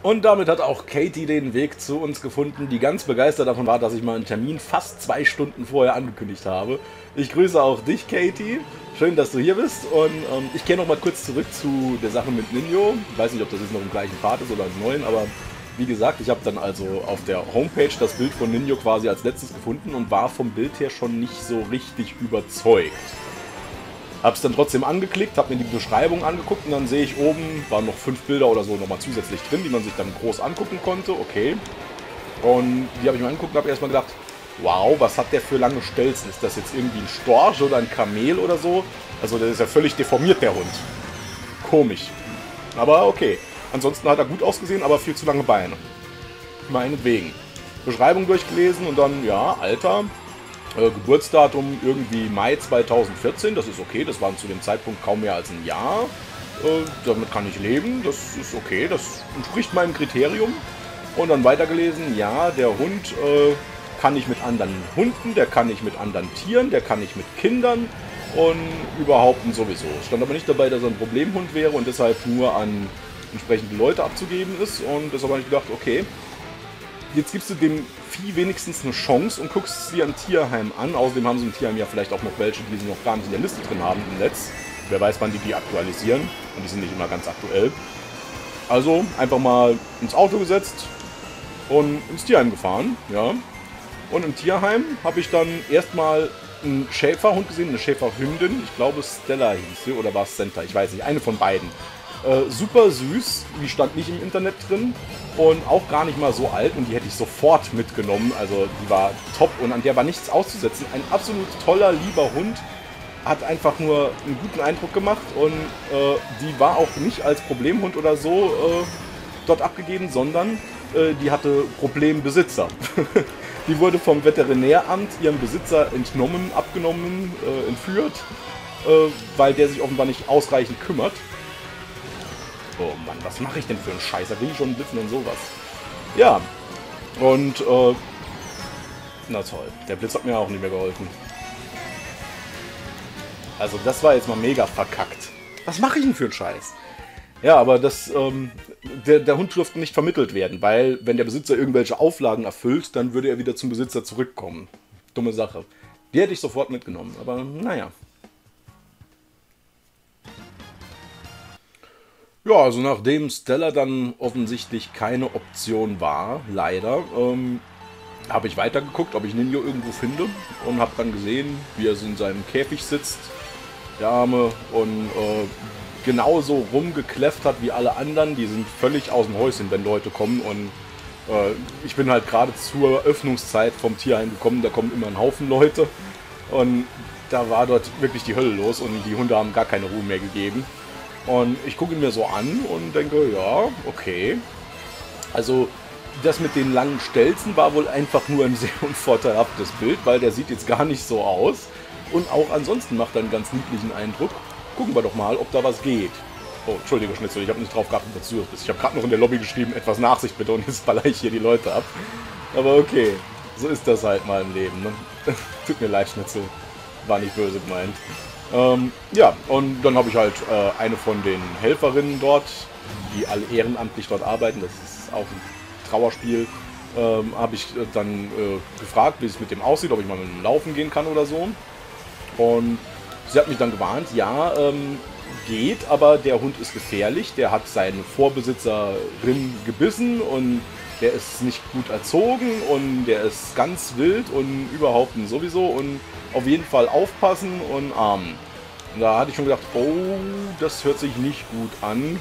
Und damit hat auch Katie den Weg zu uns gefunden, die ganz begeistert davon war, dass ich mal einen Termin fast 2 Stunden vorher angekündigt habe. Ich grüße auch dich, Katie. Schön, dass du hier bist. Und ich kehre noch mal kurz zurück zu der Sache mit Ninjo. Ich weiß nicht, ob das jetzt noch im gleichen Part ist oder im neuen, aber wie gesagt, ich habe dann also auf der Homepage das Bild von Ninjo quasi als letztes gefunden und war vom Bild her schon nicht so richtig überzeugt. Hab's dann trotzdem angeklickt, habe mir die Beschreibung angeguckt und dann sehe ich oben, waren noch 5 Bilder oder so nochmal zusätzlich drin, die man sich dann groß angucken konnte, okay. Und die habe ich mir angeguckt und habe erstmal gedacht, wow, was hat der für lange Stelzen? Ist das jetzt irgendwie ein Storch oder ein Kamel oder so? Also der ist ja völlig deformiert, der Hund. Komisch. Aber okay. Ansonsten hat er gut ausgesehen, aber viel zu lange Beine. Meinetwegen. Beschreibung durchgelesen und dann, ja, Alter. Geburtsdatum irgendwie Mai 2014, das ist okay, das waren zu dem Zeitpunkt kaum mehr als ein Jahr. Damit kann ich leben, das ist okay, das entspricht meinem Kriterium. Und dann weitergelesen, ja, der Hund kann ich mit anderen Hunden, der kann ich mit anderen Tieren, der kann ich mit Kindern und überhaupt und sowieso. Stand aber nicht dabei, dass er ein Problemhund wäre und deshalb nur an entsprechende Leute abzugeben ist. Und deshalb habe ich gedacht, okay, jetzt gibst du dem Vieh wenigstens eine Chance und guckst es dir im Tierheim an. Außerdem haben sie im Tierheim ja vielleicht auch noch welche, die sie noch gar nicht in der Liste drin haben im Netz. Wer weiß, wann die aktualisieren. Und die sind nicht immer ganz aktuell. Also einfach mal ins Auto gesetzt und ins Tierheim gefahren. Ja. Und im Tierheim habe ich dann erstmal einen Schäferhund gesehen, eine Schäferhündin. Ich glaube Stella hieß sie oder war es Senta, ich weiß nicht. Eine von beiden. Super süß, die stand nicht im Internet drin und auch gar nicht mal so alt und die hätte ich sofort mitgenommen, also die war top und an der war nichts auszusetzen. Ein absolut toller, lieber Hund, hat einfach nur einen guten Eindruck gemacht und die war auch nicht als Problemhund oder so dort abgegeben, sondern die hatte Problembesitzer. Die wurde vom Veterinäramt ihrem Besitzer entnommen, abgenommen, entführt, weil der sich offenbar nicht ausreichend kümmert. Oh Mann, was mache ich denn für einen Scheiß? Da will ich schon blitzen und sowas. Ja, und na toll, der Blitz hat mir auch nicht mehr geholfen. Also das war jetzt mal mega verkackt. Was mache ich denn für einen Scheiß? Ja, aber das, der Hund dürfte nicht vermittelt werden, weil wenn der Besitzer irgendwelche Auflagen erfüllt, dann würde er wieder zum Besitzer zurückkommen. Dumme Sache. Die hätte ich sofort mitgenommen, aber naja. Ja, also nachdem Stella dann offensichtlich keine Option war, leider, habe ich weitergeguckt, ob ich Ninjo irgendwo finde und habe dann gesehen, wie er so in seinem Käfig sitzt, der Arme, und genauso rumgekläfft hat wie alle anderen. Die sind völlig aus dem Häuschen, wenn Leute kommen, und ich bin halt gerade zur Öffnungszeit vom Tierheim gekommen, da kommen immer ein Haufen Leute und da war dort wirklich die Hölle los und die Hunde haben gar keine Ruhe mehr gegeben. Und ich gucke ihn mir so an und denke, ja, okay. Also das mit den langen Stelzen war wohl einfach nur ein sehr unvorteilhaftes Bild, weil der sieht jetzt gar nicht so aus. Und auch ansonsten macht er einen ganz niedlichen Eindruck. Gucken wir doch mal, ob da was geht. Oh, entschuldige Schnitzel, ich habe nicht drauf geachtet, dass du das bist. Ich habe gerade noch in der Lobby geschrieben, etwas Nachsicht bitte, und jetzt baller ich hier die Leute ab. Aber okay, so ist das halt mal im Leben, ne? Tut mir leid, Schnitzel. War nicht böse gemeint. Ja, und dann habe ich halt eine von den Helferinnen dort, die alle ehrenamtlich dort arbeiten, das ist auch ein Trauerspiel, habe ich dann gefragt, wie es mit dem aussieht, ob ich mal mit dem Laufen gehen kann oder so. Und sie hat mich dann gewarnt, ja, geht, aber der Hund ist gefährlich, der hat seine Vorbesitzerin gebissen und der ist nicht gut erzogen und der ist ganz wild und überhaupt nicht sowieso, und auf jeden Fall aufpassen und armen. Und da hatte ich schon gedacht, oh, das hört sich nicht gut an.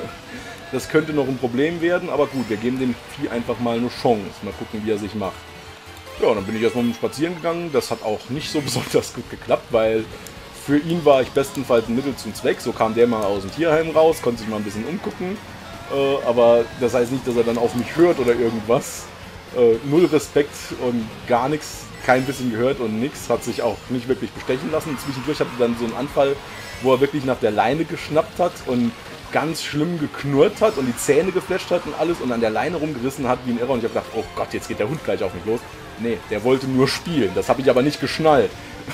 Das könnte noch ein Problem werden, aber gut, wir geben dem Vieh einfach mal eine Chance. Mal gucken, wie er sich macht. Ja, und dann bin ich erstmal spazieren gegangen. Das hat auch nicht so besonders gut geklappt, weil für ihn war ich bestenfalls ein Mittel zum Zweck. So kam der mal aus dem Tierheim raus, konnte sich mal ein bisschen umgucken. Aber das heißt nicht, dass er dann auf mich hört oder irgendwas. Null Respekt und gar nichts, kein bisschen gehört und nichts, hat sich auch nicht wirklich bestechen lassen. Zwischendurch hatte er dann so einen Anfall, wo er wirklich nach der Leine geschnappt hat und ganz schlimm geknurrt hat und die Zähne gefletscht hat und alles und an der Leine rumgerissen hat wie ein Irrer, und ich habe gedacht, oh Gott, jetzt geht der Hund gleich auf mich los. Nee, der wollte nur spielen, das habe ich aber nicht geschnallt.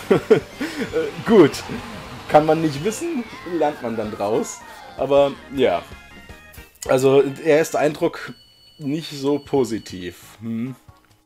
Gut, kann man nicht wissen, lernt man dann draus, aber ja. Also, der erste Eindruck nicht so positiv. Hm.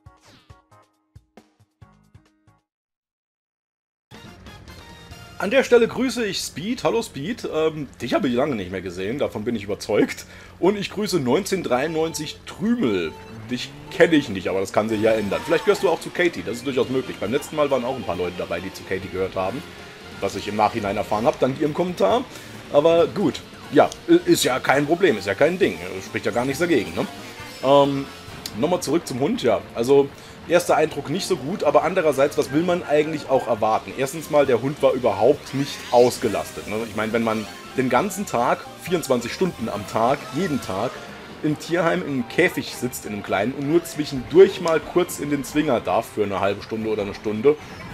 An der Stelle grüße ich Speed. Hallo Speed. Dich habe ich lange nicht mehr gesehen, davon bin ich überzeugt. Und ich grüße 1993 Trümel. Dich kenne ich nicht, aber das kann sich ja ändern. Vielleicht gehörst du auch zu Katie, das ist durchaus möglich. Beim letzten Mal waren auch ein paar Leute dabei, die zu Katie gehört haben. Was ich im Nachhinein erfahren habe, dank ihrem Kommentar. Aber gut, ja, ist ja kein Problem, ist ja kein Ding. Spricht ja gar nichts dagegen, ne? Nochmal zurück zum Hund, ja. Also, erster Eindruck nicht so gut, aber andererseits, was will man eigentlich auch erwarten? Erstens mal, der Hund war überhaupt nicht ausgelastet. Ne? Ich meine, wenn man den ganzen Tag, 24 Stunden am Tag, jeden Tag, im Tierheim in einem Käfig sitzt, in einem kleinen, und nur zwischendurch mal kurz in den Zwinger darf für eine halbe Stunde oder eine Stunde,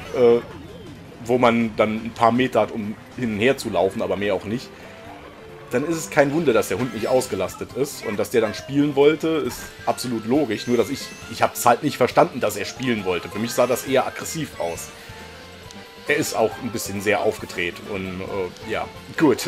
wo man dann ein paar Meter hat, um hin und her zu laufen, aber mehr auch nicht, dann ist es kein Wunder, dass der Hund nicht ausgelastet ist. Und dass der dann spielen wollte, ist absolut logisch. Nur, dass ich habe es halt nicht verstanden, dass er spielen wollte. Für mich sah das eher aggressiv aus. Er ist auch ein bisschen sehr aufgedreht. Und ja, gut.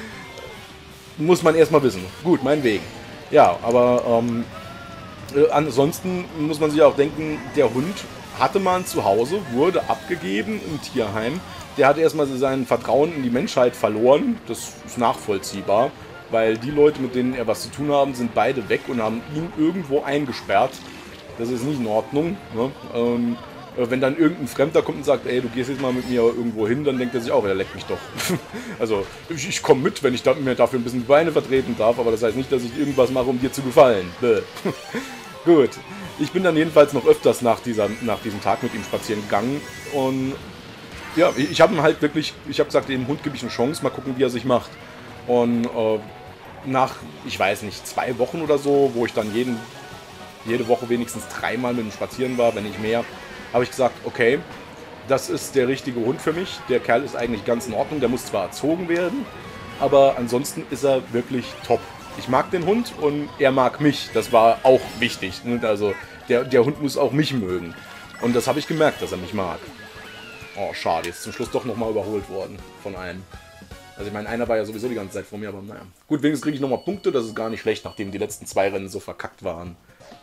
Muss man erstmal wissen. Gut, meinetwegen. Ja, aber ansonsten muss man sich auch denken, der Hund hatte man zu Hause, wurde abgegeben im Tierheim. Der hat erstmal sein Vertrauen in die Menschheit verloren. Das ist nachvollziehbar, weil die Leute, mit denen er was zu tun haben, sind beide weg und haben ihn irgendwo eingesperrt. Das ist nicht in Ordnung. Ne? Wenn dann irgendein Fremder kommt und sagt, ey, du gehst jetzt mal mit mir irgendwo hin, dann denkt er sich auch, er leckt mich doch. Also, ich komme mit, wenn ich mir dafür ein bisschen die Beine vertreten darf, aber das heißt nicht, dass ich irgendwas mache, um dir zu gefallen. Gut. Ich bin dann jedenfalls noch öfters nach diesem Tag mit ihm spazieren gegangen und ja, ich habe ihm halt wirklich, ich habe gesagt, dem Hund gebe ich eine Chance, mal gucken, wie er sich macht. Und nach, ich weiß nicht, 2 Wochen oder so, wo ich dann jede Woche wenigstens 3-mal mit ihm spazieren war, wenn nicht mehr, habe ich gesagt, okay, das ist der richtige Hund für mich. Der Kerl ist eigentlich ganz in Ordnung, der muss zwar erzogen werden, aber ansonsten ist er wirklich top. Ich mag den Hund und er mag mich, das war auch wichtig. Also der Hund muss auch mich mögen. Und das habe ich gemerkt, dass er mich mag. Oh, schade, jetzt zum Schluss doch nochmal überholt worden von einem. Also ich meine, einer war ja sowieso die ganze Zeit vor mir, aber naja. Gut, wenigstens kriege ich nochmal Punkte, das ist gar nicht schlecht, nachdem die letzten 2 Rennen so verkackt waren.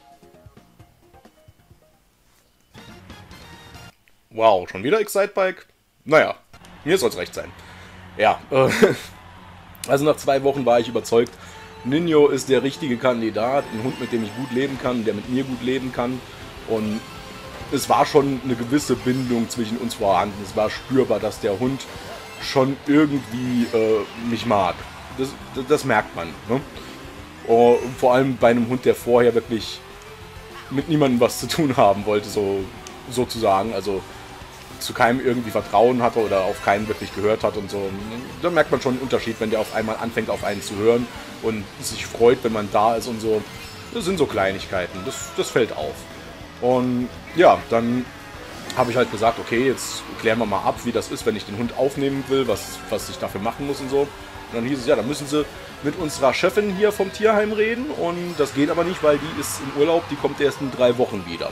Wow, schon wieder Excitebike? Naja, mir soll es recht sein. Ja, also nach 2 Wochen war ich überzeugt, Ninho ist der richtige Kandidat, ein Hund, mit dem ich gut leben kann, der mit mir gut leben kann. Und es war schon eine gewisse Bindung zwischen uns vorhanden. Es war spürbar, dass der Hund schon irgendwie mich mag. Das merkt man. Ne? Vor allem bei einem Hund, der vorher wirklich mit niemandem was zu tun haben wollte, sozusagen. Also zu keinem irgendwie Vertrauen hatte oder auf keinen wirklich gehört hat und so. Da merkt man schon einen Unterschied, wenn der auf einmal anfängt, auf einen zu hören und sich freut, wenn man da ist und so. Das sind so Kleinigkeiten. Das fällt auf. Und ja, dann habe ich halt gesagt, okay, jetzt klären wir mal ab, wie das ist, wenn ich den Hund aufnehmen will, was ich dafür machen muss und so. Und dann hieß es, ja, dann müssen sie mit unserer Chefin hier vom Tierheim reden. Und das geht aber nicht, weil die ist im Urlaub, die kommt erst in 3 Wochen wieder.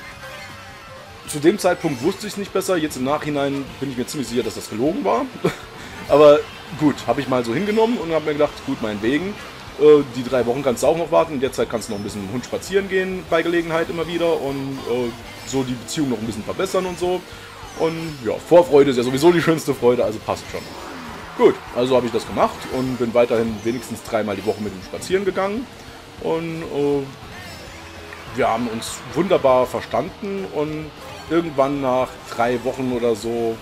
Zu dem Zeitpunkt wusste ich es nicht besser. Jetzt im Nachhinein bin ich mir ziemlich sicher, dass das gelogen war. Aber gut, habe ich mal so hingenommen und habe mir gedacht, gut, meinetwegen. Die 3 Wochen kannst du auch noch warten. In der Zeit kannst du noch ein bisschen mit dem Hund spazieren gehen, bei Gelegenheit immer wieder. Und so die Beziehung noch ein bisschen verbessern und so. Und ja, Vorfreude ist ja sowieso die schönste Freude, also passt schon. Gut, also habe ich das gemacht und bin weiterhin wenigstens 3-mal die Woche mit ihm spazieren gegangen. Und wir haben uns wunderbar verstanden und irgendwann nach 3 Wochen oder so,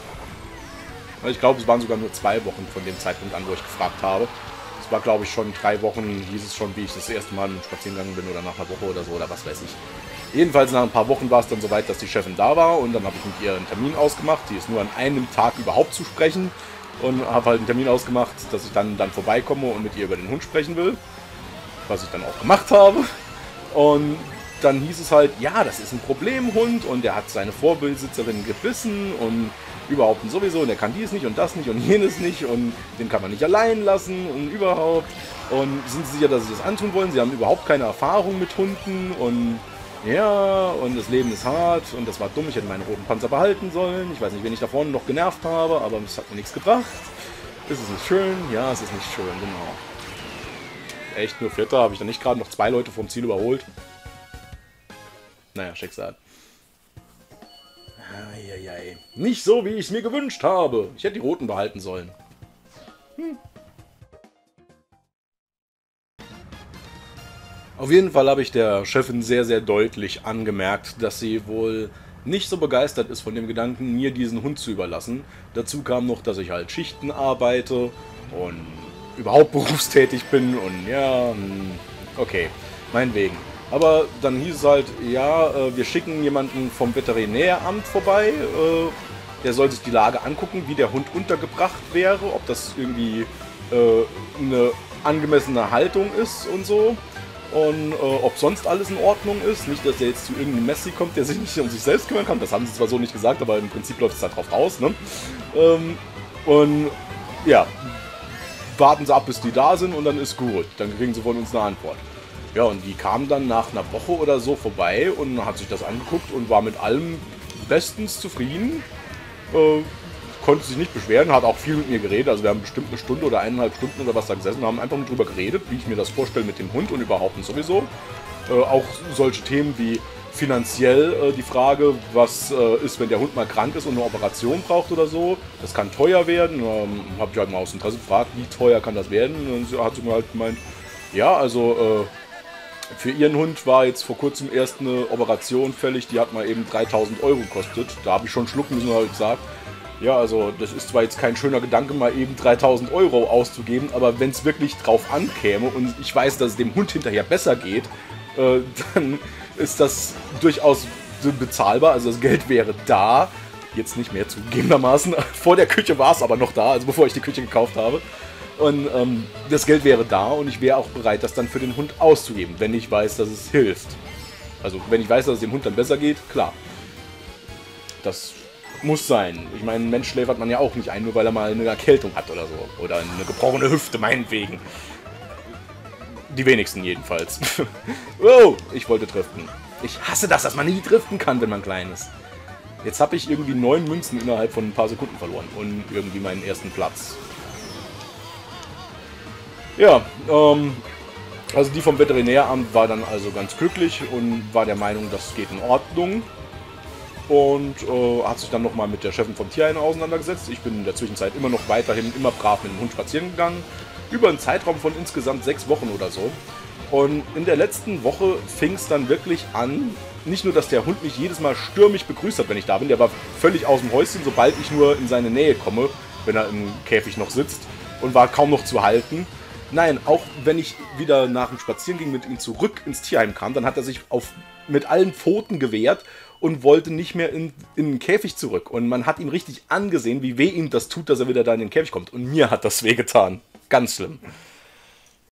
ich glaube, es waren sogar nur 2 Wochen von dem Zeitpunkt an, wo ich gefragt habe. Es war, glaube ich, schon 3 Wochen, hieß es schon, wie ich das erste Mal spazieren gegangen bin oder nach einer Woche oder so oder was weiß ich. Jedenfalls nach ein paar Wochen war es dann soweit, dass die Chefin da war und dann habe ich mit ihr einen Termin ausgemacht. Die ist nur an einem Tag überhaupt zu sprechen und habe halt einen Termin ausgemacht, dass ich dann vorbeikomme und mit ihr über den Hund sprechen will. Was ich dann auch gemacht habe. Und dann hieß es halt, ja, das ist ein Problemhund und der hat seine Vorbesitzerin gebissen und überhaupt und sowieso und der kann dies nicht und das nicht und jenes nicht und den kann man nicht allein lassen und überhaupt. Und sind Sie sicher, dass Sie das antun wollen? Sie haben überhaupt keine Erfahrung mit Hunden und ja, und das Leben ist hart und das war dumm, ich hätte meinen roten Panzer behalten sollen. Ich weiß nicht, wen ich da vorne noch genervt habe, aber es hat mir nichts gebracht. Ist es nicht schön? Ja, es ist nicht schön, genau. Echt, nur Vierter? Habe ich dann nicht gerade noch 2 Leute vom Ziel überholt? Naja, Schicksal. Eieiei. Nicht so, wie ich es mir gewünscht habe. Ich hätte die Roten behalten sollen. Auf jeden Fall habe ich der Chefin sehr, sehr deutlich angemerkt, dass sie wohl nicht so begeistert ist von dem Gedanken, mir diesen Hund zu überlassen. Dazu kam noch, dass ich halt Schichten arbeite und überhaupt berufstätig bin und ja, okay, meinetwegen. Aber dann hieß es halt, ja, wir schicken jemanden vom Veterinäramt vorbei, der soll sich die Lage angucken, wie der Hund untergebracht wäre, ob das irgendwie eine angemessene Haltung ist und so. Und ob sonst alles in Ordnung ist. Nicht, dass er jetzt zu irgendeinem Messi kommt, der sich nicht um sich selbst kümmern kann. Das haben sie zwar so nicht gesagt, aber im Prinzip läuft es halt drauf raus. Ne? Und ja, warten sie ab, bis die da sind und dann ist gut. Dann kriegen sie von uns eine Antwort. Ja, und die kam dann nach einer Woche oder so vorbei und hat sich das angeguckt und war mit allem bestens zufrieden. Konnte sich nicht beschweren, hat auch viel mit mir geredet. Also wir haben bestimmt eine Stunde oder 1,5 Stunden oder was da gesessen und haben einfach nur drüber geredet, wie ich mir das vorstelle mit dem Hund und überhaupt und sowieso. Auch solche Themen wie finanziell die Frage, was ist, wenn der Hund mal krank ist und eine Operation braucht oder so. Das kann teuer werden. Habe ich halt mal aus Interesse gefragt, wie teuer kann das werden. Und dann hat sie mir halt gemeint, ja, also für ihren Hund war jetzt vor kurzem erst eine Operation fällig, die hat mal eben 3.000 € gekostet. Da habe ich schon schlucken müssen, habe ich gesagt. Ja, also das ist zwar jetzt kein schöner Gedanke, mal eben 3.000 € auszugeben, aber wenn es wirklich drauf ankäme und ich weiß, dass es dem Hund hinterher besser geht, dann ist das durchaus bezahlbar. Also das Geld wäre da, jetzt nicht mehr zugegebenermaßen. Vor der Küche war es aber noch da, also bevor ich die Küche gekauft habe. Und das Geld wäre da und ich wäre auch bereit, das dann für den Hund auszugeben, wenn ich weiß, dass es hilft. Also wenn ich weiß, dass es dem Hund dann besser geht, klar. Das muss sein. Ich meine, einen Mensch schläfert man ja auch nicht ein, nur weil er mal eine Erkältung hat oder so. Oder eine gebrochene Hüfte, meinetwegen. Die wenigsten jedenfalls. Oh, ich wollte driften. Ich hasse das, dass man nie driften kann, wenn man klein ist. Jetzt habe ich irgendwie 9 Münzen innerhalb von ein paar Sekunden verloren. Und irgendwie meinen ersten Platz. Ja, also die vom Veterinäramt war dann also ganz glücklich und war der Meinung, das geht in Ordnung. Und hat sich dann nochmal mit der Chefin vom Tierheim auseinandergesetzt. Ich bin in der Zwischenzeit immer noch weiterhin immer brav mit dem Hund spazieren gegangen. Über einen Zeitraum von insgesamt 6 Wochen oder so. Und in der letzten Woche fing es dann wirklich an, nicht nur, dass der Hund mich jedes Mal stürmisch begrüßt hat, wenn ich da bin. Der war völlig aus dem Häuschen, sobald ich nur in seine Nähe komme, wenn er im Käfig noch sitzt. Und war kaum noch zu halten. Nein, auch wenn ich wieder nach dem Spaziergang mit ihm zurück ins Tierheim kam, dann hat er sich mit allen Pfoten gewehrt und wollte nicht mehr in den Käfig zurück. Und man hat ihm richtig angesehen, wie weh ihm das tut, dass er wieder da in den Käfig kommt. Und mir hat das wehgetan. Ganz schlimm.